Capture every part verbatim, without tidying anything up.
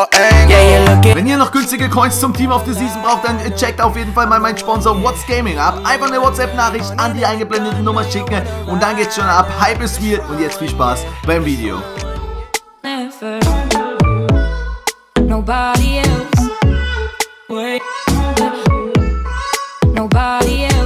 all angles. Yeah, you're looking. Wenn ihr noch günstige Coins zum Team of the Season braucht, dann checkt auf jeden Fall mal meinen Sponsor What's Gaming ab. Einfach eine WhatsApp-Nachricht an die eingeblendete Nummer schicken und dann geht's schon ab. Hype ist real und jetzt viel Spaß beim Video. Never. Nobody else. Wait. Nobody else.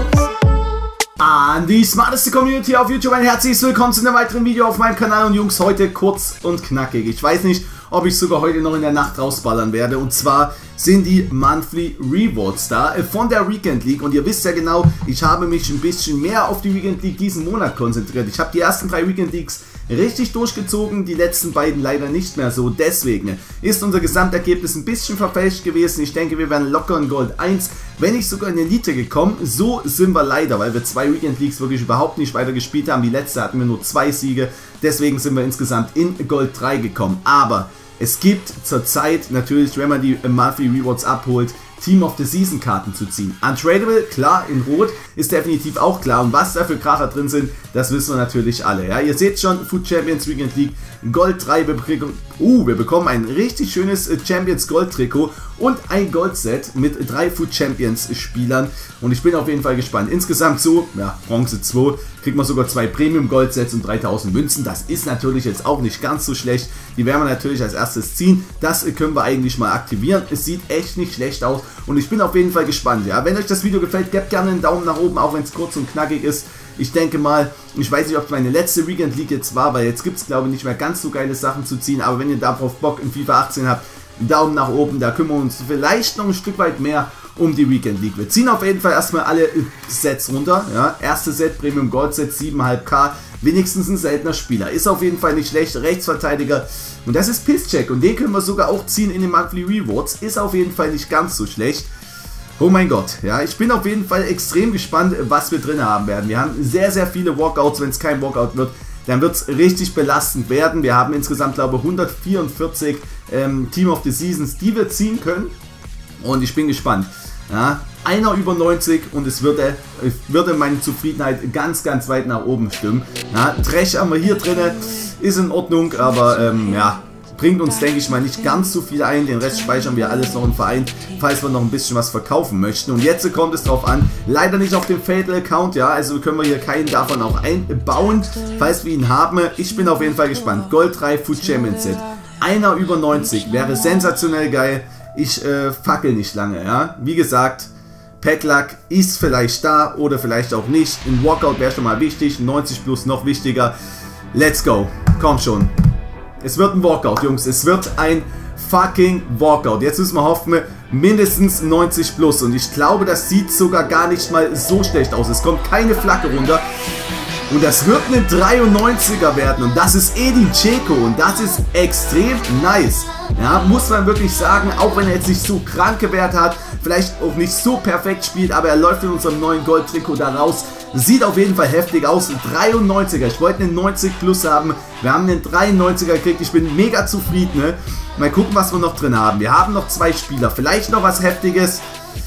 An die smarteste Community auf YouTube ein herzliches Willkommen zu einem weiteren Video auf meinem Kanal. Und Jungs, heute kurz und knackig. Ich weiß nicht, ob ich sogar heute noch in der Nacht rausballern werde. Und zwar sind die Monthly Rewards da von der Weekend League. Und ihr wisst ja genau, ich habe mich ein bisschen mehr auf die Weekend League diesen Monat konzentriert. Ich habe die ersten drei Weekend Leagues richtig durchgezogen, die letzten beiden leider nicht mehr so. Deswegen ist unser Gesamtergebnis ein bisschen verfälscht gewesen. Ich denke, wir wären locker in Gold eins, wenn nicht sogar in Elite gekommen. So sind wir leider, weil wir zwei Weekend Leagues wirklich überhaupt nicht weiter gespielt haben. Die letzte hatten wir nur zwei Siege. Deswegen sind wir insgesamt in Gold drei gekommen. Aber es gibt zurzeit natürlich, wenn man die Monthly Rewards abholt, Team of the Season Karten zu ziehen. Untradable, klar, in Rot ist definitiv auch klar. Und was da für Kracher drin sind, das wissen wir natürlich alle. Ja, ihr seht schon, Food Champions Weekend League, Gold drei. Wir bekommen, uh, wir bekommen ein richtig schönes Champions Gold Trikot und ein Gold-Set mit drei Food Champions Spielern. Und ich bin auf jeden Fall gespannt. Insgesamt so, ja, Bronze zwei, kriegt man sogar zwei Premium Gold Sets und dreitausend Münzen. Das ist natürlich jetzt auch nicht ganz so schlecht. Die werden wir natürlich als erstes ziehen. Das können wir eigentlich mal aktivieren. Es sieht echt nicht schlecht aus. Und ich bin auf jeden Fall gespannt. Ja, wenn euch das Video gefällt, gebt gerne einen Daumen nach oben, auch wenn es kurz und knackig ist. Ich denke mal, ich weiß nicht, ob es meine letzte Weekend League jetzt war, weil jetzt gibt es, glaube ich, nicht mehr ganz so geile Sachen zu ziehen. Aber wenn ihr darauf Bock in FIFA achtzehn habt, einen Daumen nach oben, da kümmern wir uns vielleicht noch ein Stück weit mehr um die Weekend League. Wir ziehen auf jeden Fall erstmal alle Sets runter. Ja, erste Set, Premium Gold Set, sieben Komma fünf K. Wenigstens ein seltener Spieler. Ist auf jeden Fall nicht schlecht. Rechtsverteidiger. Und das ist Pisscheck. Und den können wir sogar auch ziehen in den Monthly Rewards. Ist auf jeden Fall nicht ganz so schlecht. Oh mein Gott, ja, ich bin auf jeden Fall extrem gespannt, was wir drin haben werden. Wir haben sehr, sehr viele Walkouts. Wenn es kein Walkout wird, dann wird es richtig belastend werden. Wir haben insgesamt, glaube ich, hundertvierundvierzig ähm, Team of the Seasons, die wir ziehen können. Und ich bin gespannt. Ja, einer über neunzig und es würde, würde meine Zufriedenheit ganz, ganz weit nach oben stimmen. Ja, Trash haben wir hier drin, ist in Ordnung, aber ähm, ja, bringt uns, denke ich mal, nicht ganz so viel ein. Den Rest speichern wir alles noch im Verein, falls wir noch ein bisschen was verkaufen möchten. Und jetzt kommt es drauf an, leider nicht auf dem Fatal-Account, ja, also können wir hier keinen davon auch einbauen, falls wir ihn haben. Ich bin auf jeden Fall gespannt. Gold drei Food Champions Set. Einer über neunzig wäre sensationell geil. Ich äh, fackel nicht lange, ja. Wie gesagt, Packluck ist vielleicht da oder vielleicht auch nicht. Ein Walkout wäre schon mal wichtig, neunzig plus noch wichtiger. Let's go. Komm schon. Es wird ein Walkout, Jungs. Es wird ein fucking Walkout. Jetzt müssen wir hoffen, mindestens neunzig plus. Und ich glaube, das sieht sogar gar nicht mal so schlecht aus. Es kommt keine Flagge runter. Und das wird eine dreiundneunziger werden. Und das ist Edin Dzeko. Und das ist extrem nice. Ja, muss man wirklich sagen. Auch wenn er jetzt nicht so kranke Werte hat. Vielleicht auch nicht so perfekt spielt. Aber er läuft in unserem neuen Gold-Trikot da raus. Sieht auf jeden Fall heftig aus. dreiundneunziger. Ich wollte einen neunzig plus haben. Wir haben einen dreiundneunziger gekriegt. Ich bin mega zufrieden. Ne? Mal gucken, was wir noch drin haben. Wir haben noch zwei Spieler. Vielleicht noch was Heftiges.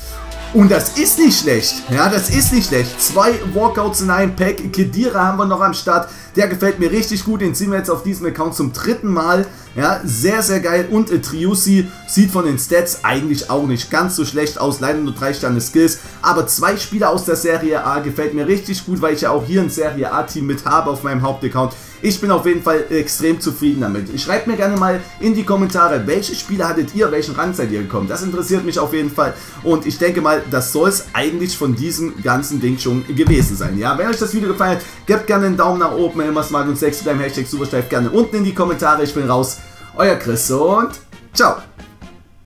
Und das ist nicht schlecht, ja, das ist nicht schlecht. Zwei Walkouts in einem Pack. Khedira haben wir noch am Start. Der gefällt mir richtig gut. Den ziehen wir jetzt auf diesem Account zum dritten Mal. Ja, sehr, sehr geil. Und äh, Triussi sieht von den Stats eigentlich auch nicht ganz so schlecht aus. Leider nur drei Sterne Skills. Aber zwei Spieler aus der Serie A gefällt mir richtig gut, weil ich ja auch hier ein Serie A-Team mit habe auf meinem Hauptaccount. Ich bin auf jeden Fall extrem zufrieden damit. Schreibt mir gerne mal in die Kommentare, welche Spieler hattet ihr, welchen Rang seid ihr gekommen. Das interessiert mich auf jeden Fall. Und ich denke mal, das soll es eigentlich von diesem ganzen Ding schon gewesen sein. Ja, wenn euch das Video gefallen hat, gebt gerne einen Daumen nach oben. Immer smart und sexy beim Hashtag Supersteif gerne unten in die Kommentare. Ich bin raus. Euer Chris und ciao.